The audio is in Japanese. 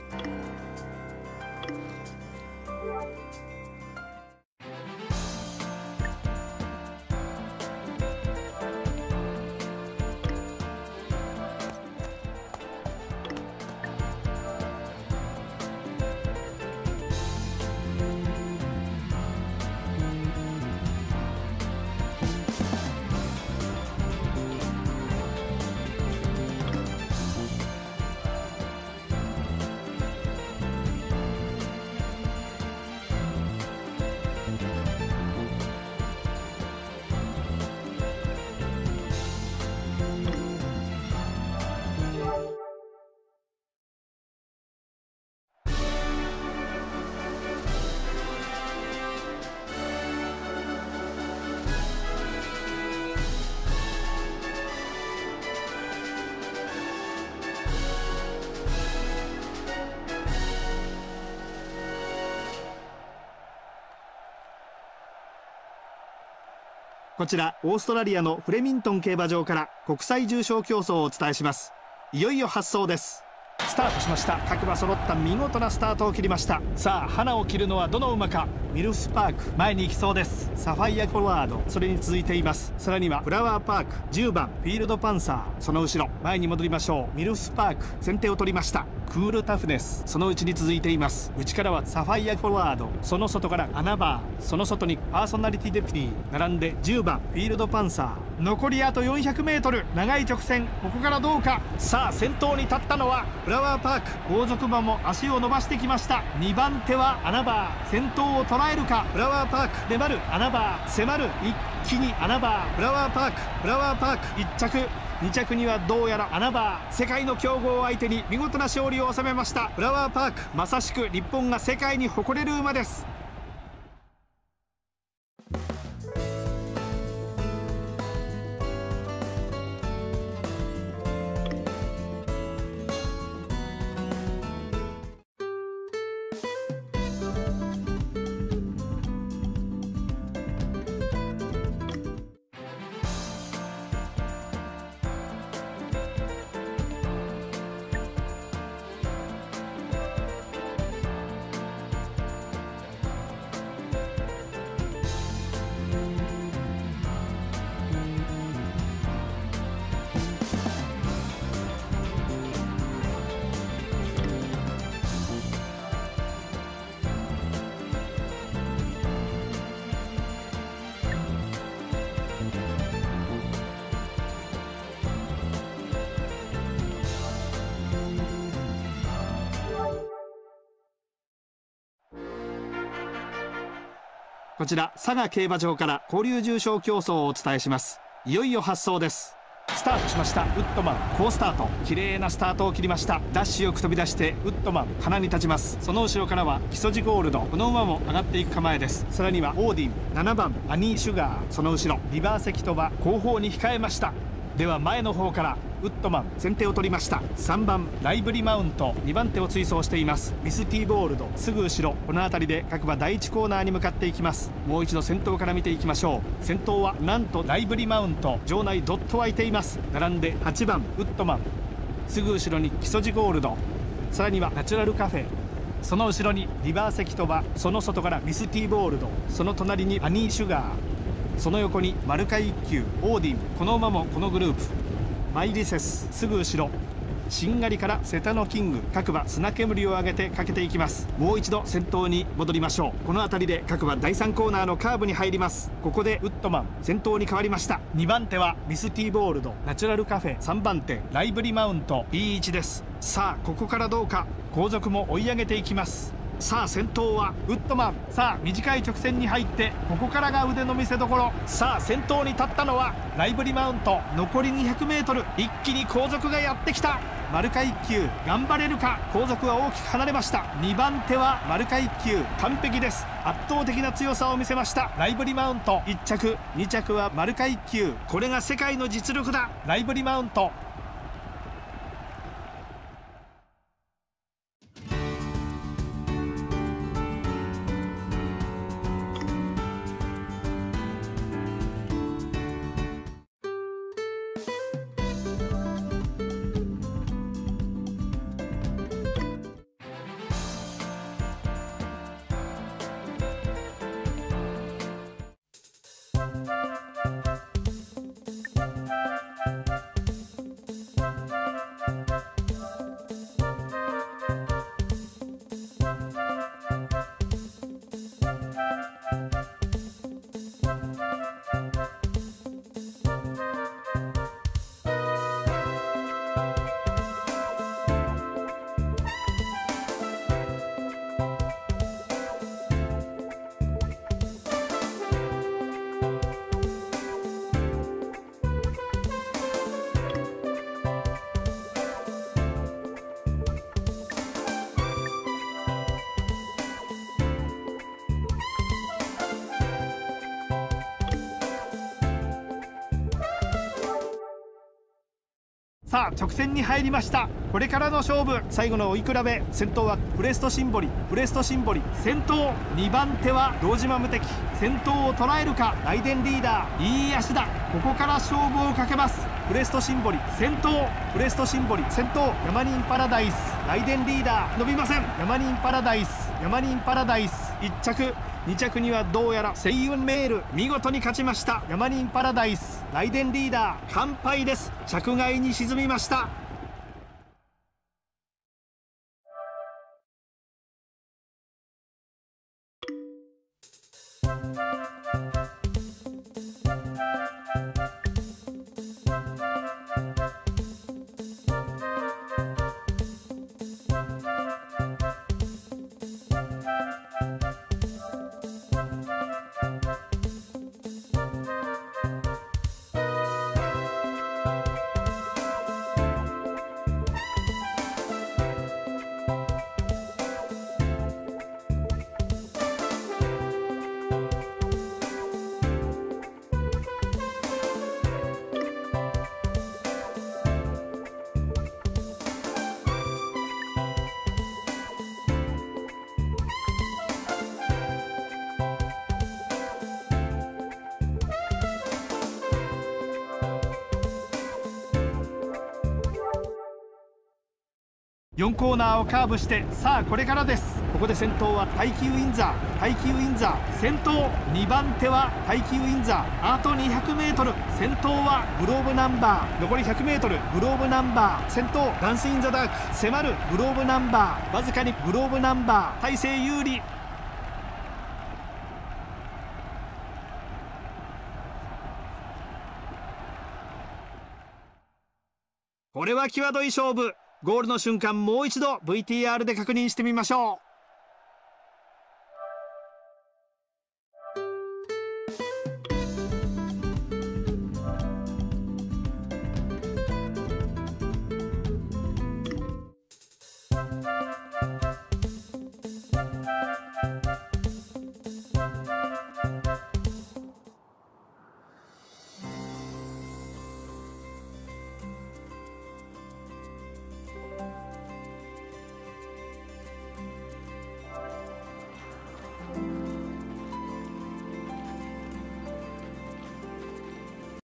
こちらオーストラリアのフレミントン競馬場から国際重賞競争をお伝えします。いよいよ発走です。スタートしました。各馬揃った見事なスタートを切りました。さあ花を切るのはどの馬か。ミルスパーク前に行きそうです。サファイアフォワードそれに続いています。さらにはフラワーパーク10番フィールドパンサーその後ろ。前に戻りましょう。ミルスパーク先手を取りました。クールタフネスそのうちに続いています。内からはサファイアフォワードその外からアナバーその外にパーソナリティデプティ並んで10番フィールドパンサー。残りあと 400m 長い直線ここからどうか。さあ先頭に立ったのはフラワーパーク。後続馬も足を伸ばしてきました。2番手はアナバー先頭を捉えるか。フラワーパーク粘るアナバー迫る一気にアナバーフラワーパークフラワーパーク1着2着にはどうやらアナバー。世界の強豪を相手に見事な勝利を収めました。フラワーパークまさしく日本が世界に誇れる馬です。こちら佐賀競馬場から交流重賞競争をお伝えします。いよいよ発走です。スタートしました。ウッドマン好スタート綺麗なスタートを切りました。ダッシュよく飛び出してウッドマン鼻に立ちます。その後ろからは基礎地ゴールドこの馬も上がっていく構えです。さらにはオーディン7番アニーシュガーその後ろリバーセキトバ後方に控えました。では前の方からウッドマン先手を取りました。3番ライブリマウント2番手を追走しています。ミスティーボールドすぐ後ろこの辺りで各馬第1コーナーに向かっていきます。もう一度先頭から見ていきましょう。先頭はなんとライブリマウント場内ドッと湧いています。並んで8番ウッドマンすぐ後ろに基礎地ゴールドさらにはナチュラルカフェその後ろにリバーセキトバその外からミスティーボールドその隣にアニーシュガーその横にマルカイ1級オーディンこの馬もこのグループマイリセスすぐ後ろしんがりからセタノキング各馬砂煙を上げてかけていきます。もう一度先頭に戻りましょう。この辺りで各馬第3コーナーのカーブに入ります。ここでウッドマン先頭に変わりました。2番手はミスティーボールドナチュラルカフェ3番手ライブリマウント B1 です。さあここからどうか。後続も追い上げていきます。さあ先頭はウッドマン。さあ短い直線に入ってここからが腕の見せ所。さあ先頭に立ったのはライブリマウント。残り 200m 一気に後続がやってきた。マルカ1級頑張れるか。後続は大きく離れました。2番手はマルカ1級完璧です。圧倒的な強さを見せましたライブリマウント。1着2着はマルカ1級これが世界の実力だ。ライブリマウントさあ直線に入りました。これからの勝負、最後の追い比べ。先頭はプレストシンボリ、プレストシンボリ先頭。2番手は堂島無敵、先頭を捉えるか。ライデンリーダー、いい足だ。ここから勝負をかけます。プレストシンボリ先頭、プレストシンボリ先頭。ヤマニンパラダイス、ライデンリーダー伸びません。ヤマニンパラダイス、ヤマニンパラダイス1着。2着にはどうやらセイユンメール、見事に勝ちました。ヤマニンパラダイス、ライデンリーダー完敗です。着外に沈みました。4コーナーをカーブして、さあこれからです。ここで先頭は耐久ウィンザー、耐久ウィンザー先頭。2番手は耐久ウィンザー、あと 200m。 先頭はグローブナンバー、残り 100m。 グローブナンバー先頭。ダンスインザダーク迫るグローブナンバー、わずかにグローブナンバー体勢有利。これは際どい勝負。ゴールの瞬間、もう一度 VTR で確認してみましょう。